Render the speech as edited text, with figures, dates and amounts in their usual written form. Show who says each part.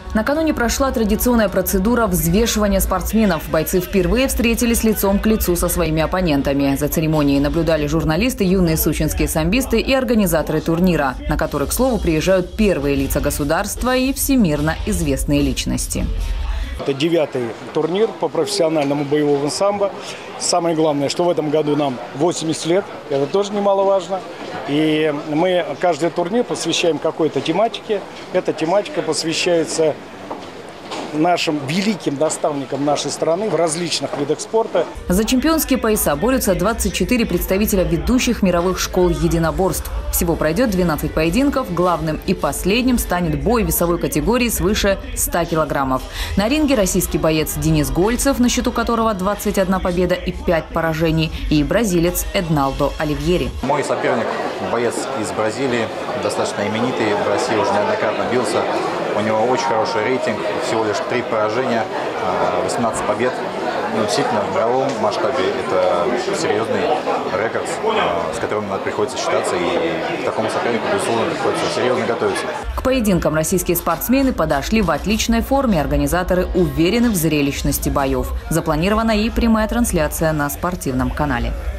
Speaker 1: Накануне прошла традиционная процедура взвешивания спортсменов. Бойцы впервые встретились лицом к лицу со своими оппонентами. За церемонией наблюдали журналисты, юные сучинские самбисты и организаторы турнира, на который, к слову, приезжают первые лица государства и всемирно известные личности.
Speaker 2: Это 9-й турнир по профессиональному боевому самбо. Самое главное, что в этом году нам 80 лет. Это тоже немаловажно. И мы каждый турнир посвящаем какой-то тематике. Эта тематика посвящается нашим великим наставникам нашей страны в различных видах спорта.
Speaker 1: За чемпионские пояса борются 24 представителя ведущих мировых школ единоборств. Всего пройдет 12 поединков. Главным и последним станет бой весовой категории свыше 100 килограммов. На ринге российский боец Денис Гольцев, на счету которого 21 победа и 5 поражений, и бразилец Эдналдо Оливьери.
Speaker 3: Мой соперник – боец из Бразилии, достаточно именитый, в России уже неоднократно бился. У него очень хороший рейтинг, всего лишь 3 поражения, 18 побед. Ну, действительно, в мировом масштабе это серьезный рекорд, с которым приходится считаться, и к такому сопернику, безусловно, приходится серьезно готовиться.
Speaker 1: К поединкам российские спортсмены подошли в отличной форме. Организаторы уверены в зрелищности боев. Запланирована и прямая трансляция на спортивном канале.